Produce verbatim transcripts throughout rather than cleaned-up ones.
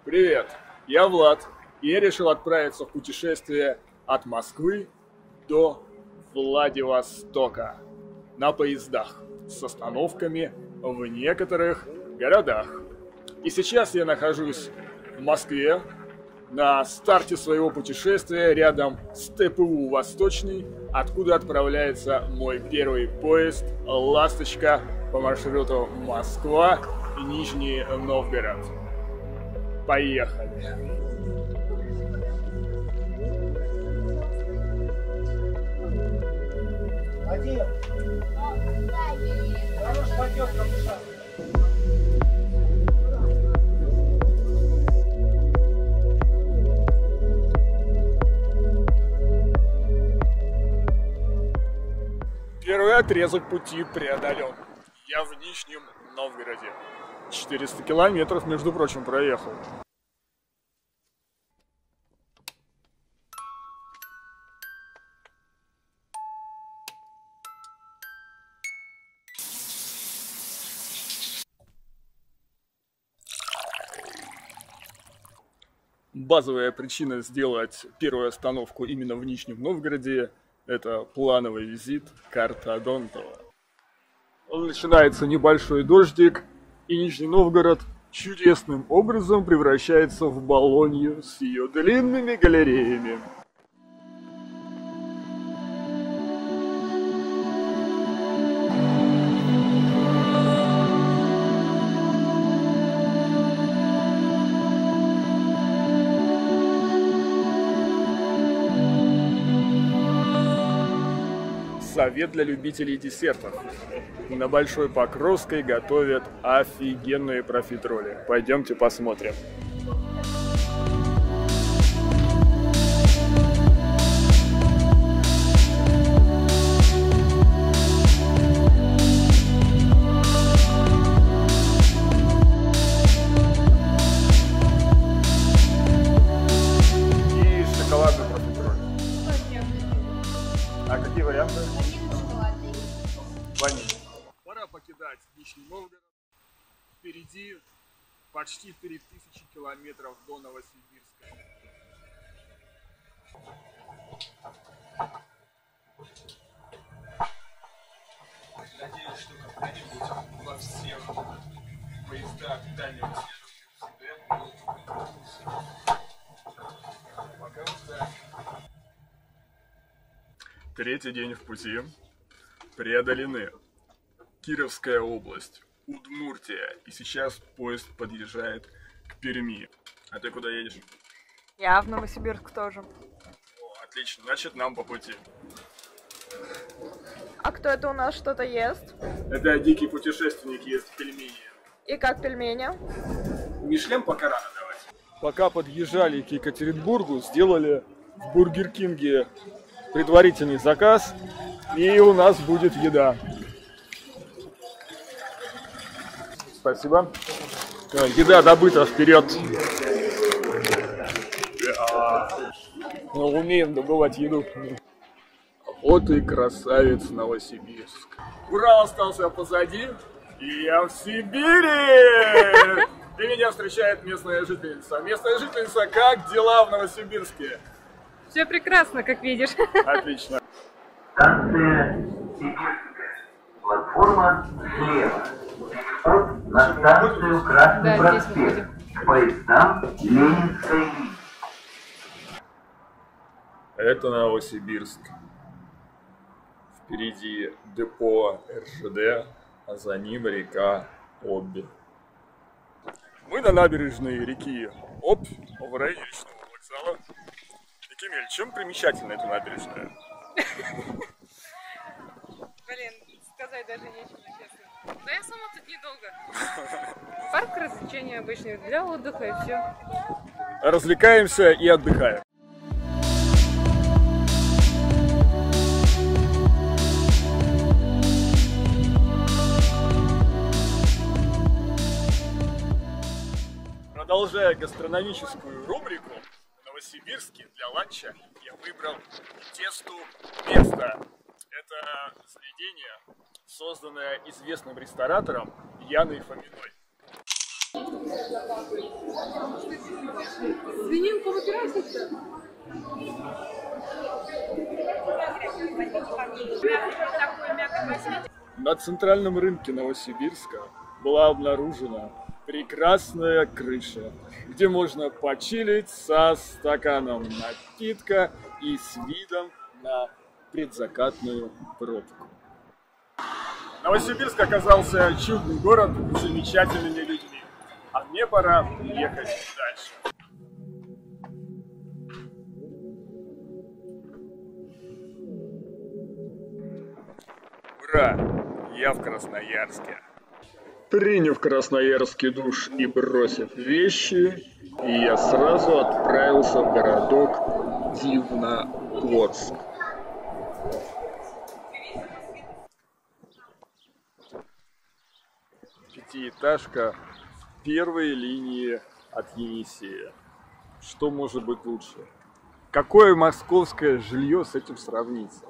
Привет, я Влад, и я решил отправиться в путешествие от Москвы до Владивостока на поездах с остановками в некоторых городах. И сейчас я нахожусь в Москве на старте своего путешествия рядом с Тэ Пэ У «Восточный», откуда отправляется мой первый поезд «Ласточка» по маршруту Москва-Нижний Новгород. Поехали! Один. Хорош пойдет, капуша. Первый отрезок пути преодолен. Я в Нижнем Новгороде. четыреста километров, между прочим, проехал. Базовая причина сделать первую остановку именно в Нижнем Новгороде – это плановый визит к ортодонту. Начинается небольшой дождик, и Нижний Новгород чудесным образом превращается в Болонью с ее длинными галереями. Совет для любителей десертов. На Большой Покровской готовят офигенные профитроли. Пойдемте посмотрим. И шоколадный профитроль. А какие варианты? Ванильный. Пора покидать Нижний Новгород. Впереди почти три тысячи километров до Новосибирска. Надеюсь, что когда-нибудь во всех поездах дальнего следования пока вот так. Третий день в пути. Преодолены. Кировская область, Удмуртия. И сейчас поезд подъезжает к Перми. А ты куда едешь? Я в Новосибирск тоже. О, отлично, значит нам по пути. А кто это у нас что-то ест? Это дикий путешественник ест пельмени. И как пельмени? Мишлен пока рано давать. Пока подъезжали к Екатеринбургу, сделали в Бургер Кинге предварительный заказ. И у нас будет еда. Спасибо. Еда добыта вперед. Мы умеем добывать еду. Вот и красавец Новосибирск. Урал остался позади, и я в Сибири! И меня встречает местная жительница. Местная жительница, как дела в Новосибирске? Все прекрасно, как видишь. Отлично. Станция Сибирская. Платформа слева. Вход на станцию Красный Да, проспект. К поездам Ленинской линии. Это Новосибирск. Впереди депо Эр Жэ Дэ, а за ним река Обь. Мы на набережной реки Обь в районе речного вокзала. Кемель, чем примечательна эта набережная? Блин, сказать даже нечего, честно. Да я сама тут недолго. Парк развлечений обычный для отдыха и все. Развлекаемся и отдыхаем. Продолжая гастрономическую рубрику, в Новосибирске для ланча я выбрал тесту место. Это заведение, созданное известным ресторатором Яной Фоминой. Свининку выбираете? На центральном рынке Новосибирска была обнаружена прекрасная крыша, где можно почилить со стаканом напитка и с видом на предзакатную пробку. Новосибирск оказался чудный город с замечательными людьми, а мне пора ехать дальше. Ура! Я в Красноярске. Приняв красноярский душ и бросив вещи, я сразу отправился в городок Дивногорск. Пятиэтажка в первой линии от Енисея. Что может быть лучше? Какое московское жилье с этим сравнится?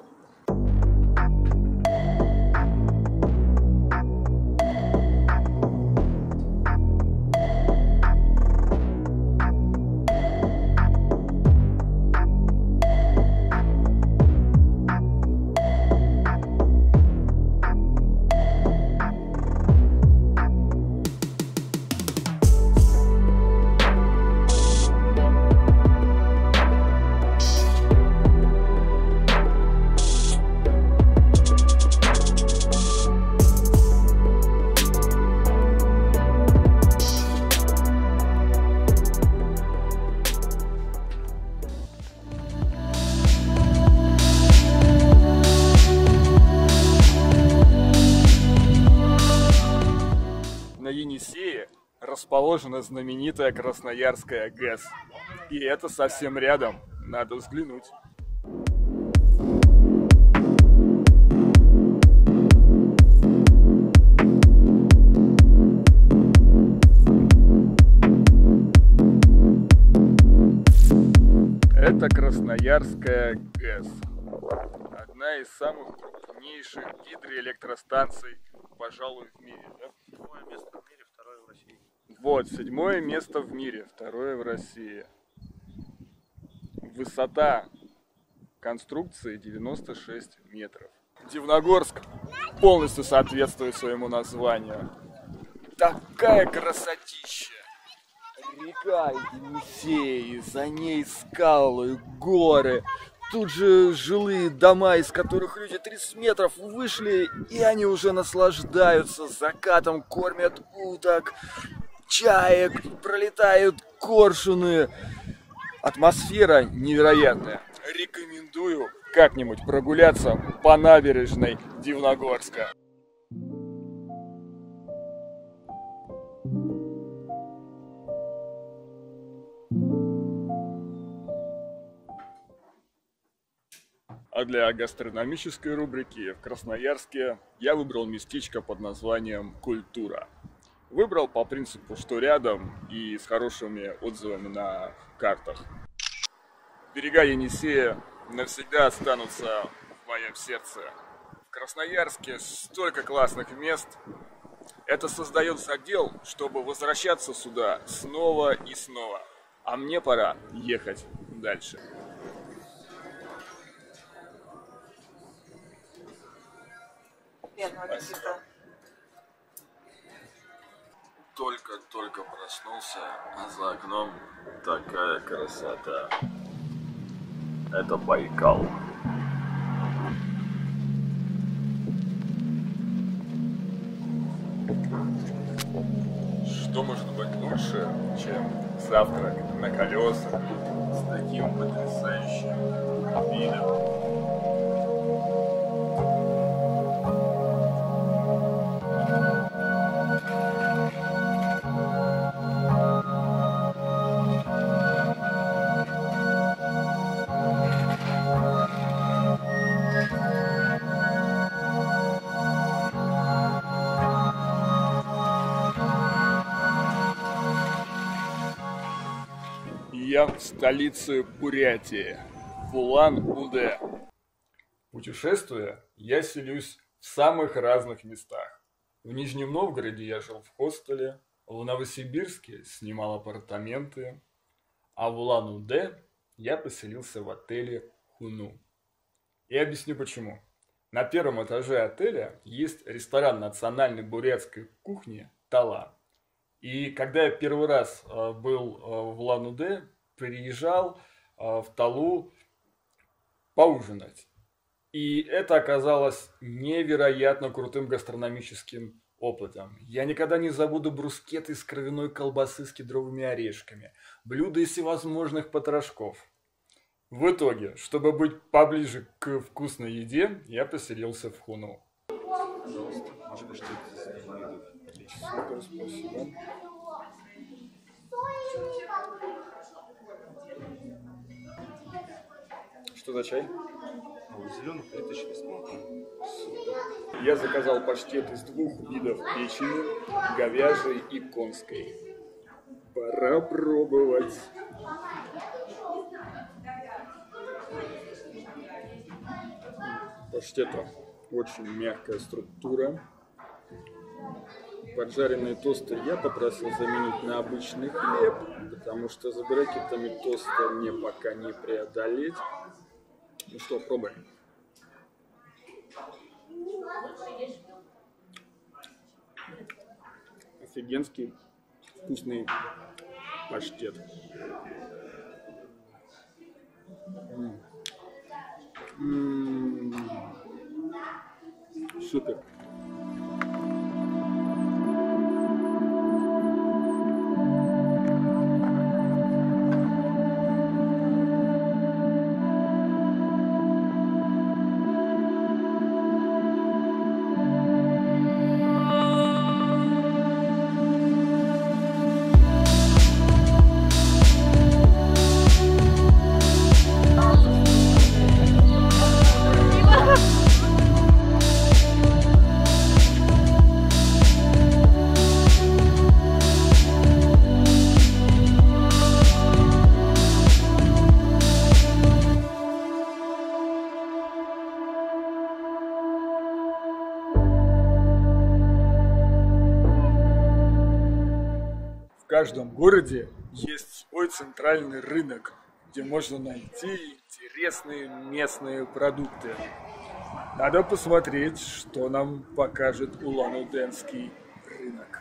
На Енисее расположена знаменитая Красноярская ГЭС. И это совсем рядом. Надо взглянуть. Это Красноярская ГЭС. Одна из самых крупнейших гидроэлектростанций, пожалуй, в мире. Да? Седьмое место в мире, второе в России. Вот, седьмое место в мире, второе в России. Высота конструкции девяносто шесть метров. Дивногорск полностью соответствует своему названию. Такая красотища! Река Енисей, за ней скалы, горы. Тут же жилые дома, из которых люди тридцать метров вышли, и они уже наслаждаются закатом, кормят уток, чаек, пролетают коршуны. Атмосфера невероятная. Рекомендую как-нибудь прогуляться по набережной Дивногорска. А для гастрономической рубрики в Красноярске я выбрал местечко под названием «Культура». Выбрал по принципу, что рядом и с хорошими отзывами на картах. Берега Енисея навсегда останутся в моем сердце. В Красноярске столько классных мест. Это создает задел, чтобы возвращаться сюда снова и снова. А мне пора ехать дальше. Только-только проснулся, а за окном такая красота. Это Байкал. Что может быть лучше, чем завтрак на колесах с таким потрясающим видом? Я в столице Бурятии, в Улан-Удэ. Путешествуя, я селюсь в самых разных местах. В Нижнем Новгороде я жил в хостеле, в Новосибирске снимал апартаменты, а в Улан-Удэ я поселился в отеле Хуну. И объясню почему. На первом этаже отеля есть ресторан национальной бурятской кухни «Тала». И когда я первый раз был в Улан-Удэ, приезжал в Талу поужинать. И это оказалось невероятно крутым гастрономическим опытом. Я никогда не забуду брускеты из кровяной колбасы с кедровыми орешками, блюда из всевозможных потрошков. В итоге, чтобы быть поближе к вкусной еде, я поселился в Хуну. Супер, спасибо. Что за чай? Зеленый плиточный бесплатно. Я заказал паштет из двух видов печени, говяжьей и конской. Пора пробовать. Паштета очень мягкая структура. Поджаренные тосты я попросил заменить на обычный хлеб, потому что с брекетами тоста мне пока не преодолеть. Ну что, пробуем. Офигенский вкусный паштет. М-м. М-м-м. Супер. В каждом городе есть свой центральный рынок, где можно найти интересные местные продукты. Надо посмотреть, что нам покажет улан-удэнский рынок.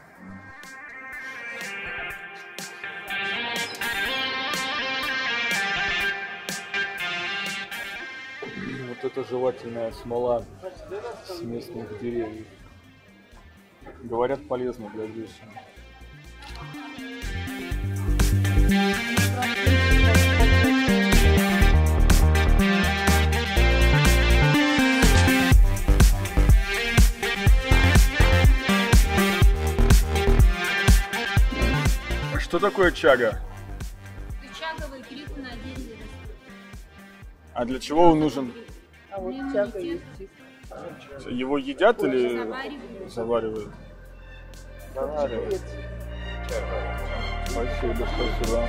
Вот это жевательная смола с местных деревьев. Говорят, полезно для десен. Что такое чага? Чаговый гриб на дереве. А для чего он нужен? А вот чага есть. Его едят или Заваривают. заваривают? Заваривают. Спасибо, спасибо.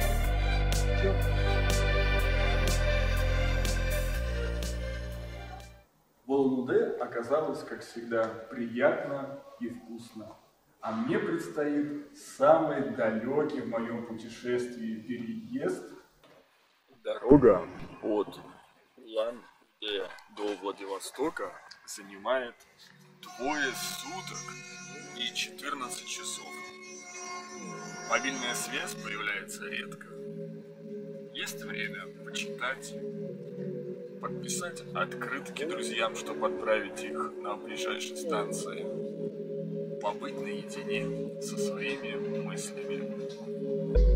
В Улан-Удэ оказалось, как всегда, приятно и вкусно. А мне предстоит самый далекий в моем путешествии переезд. Дорога от Улан-Удэ до Владивостока занимает двое суток и четырнадцать часов. Мобильная связь появляется редко. Есть время почитать, подписать открытки друзьям, чтобы отправить их на ближайшей станции. Побыть наедине со своими мыслями.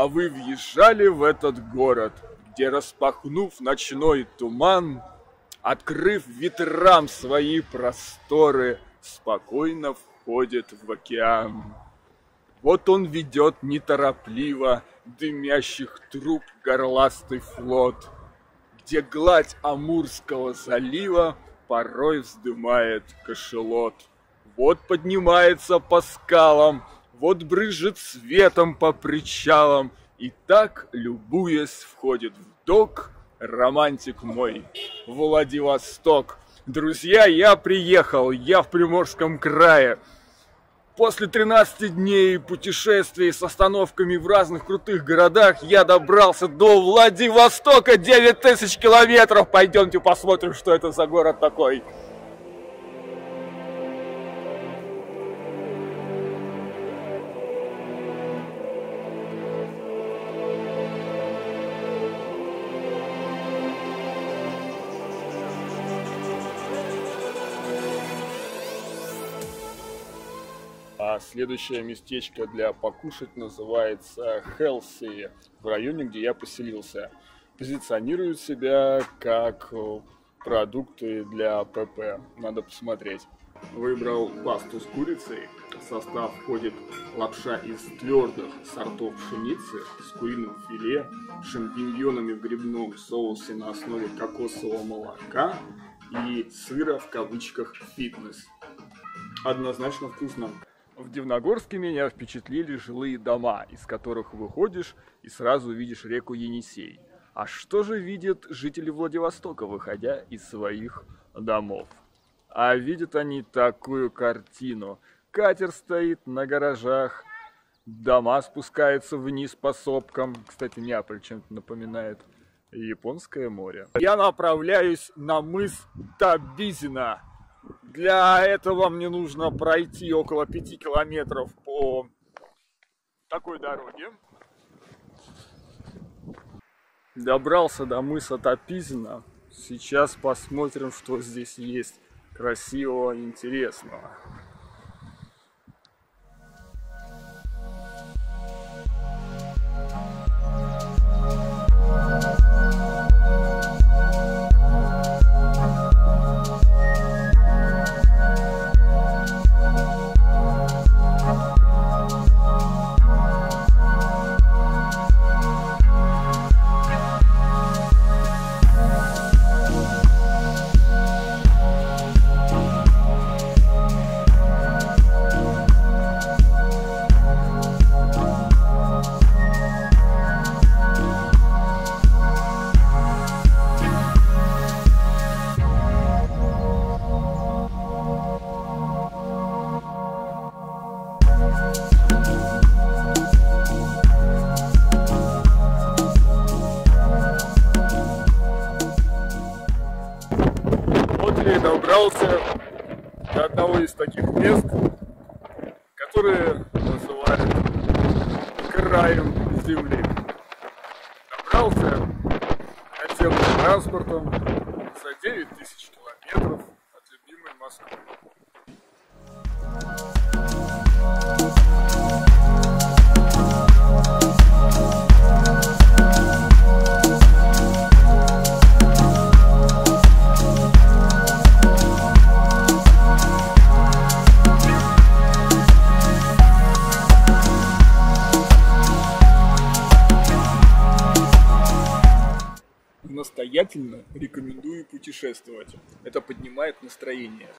А вы въезжали в этот город, где, распахнув ночной туман, открыв ветрам свои просторы, спокойно входит в океан. Вот он ведет неторопливо дымящих труб горластый флот, где гладь Амурского залива порой вздымает кашалот. Вот поднимается по скалам, вот брызжет светом по причалам, и так, любуясь, входит в док романтик мой, Владивосток. Друзья, я приехал, я в Приморском крае. После тринадцати дней путешествий с остановками в разных крутых городах я добрался до Владивостока, девять тысяч километров. Пойдемте посмотрим, что это за город такой. А следующее местечко для покушать называется Хелси, в районе, где я поселился. Позиционирует себя как продукты для ПП. Надо посмотреть. Выбрал пасту с курицей. В состав входит лапша из твердых сортов пшеницы с куриным филе, шампиньонами в грибном соусе на основе кокосового молока и сыра в кавычках «фитнес». Однозначно вкусно. В Дивногорске меня впечатлили жилые дома, из которых выходишь и сразу видишь реку Енисей. А что же видят жители Владивостока, выходя из своих домов? А видят они такую картину. Катер стоит на гаражах, дома спускаются вниз по сопкам. Кстати, Неаполь чем-то напоминает Японское море. Я направляюсь на мыс Табизина. Для этого мне нужно пройти около пяти километров по такой дороге. Добрался до мыса Табизина. Сейчас посмотрим, что здесь есть красивого и интересного. Добрался до одного из таких мест, которые называют краем земли. Добрался наземным транспортом за девять тысяч километров от любимой Москвы. Настоятельно рекомендую путешествовать. Это поднимает настроение.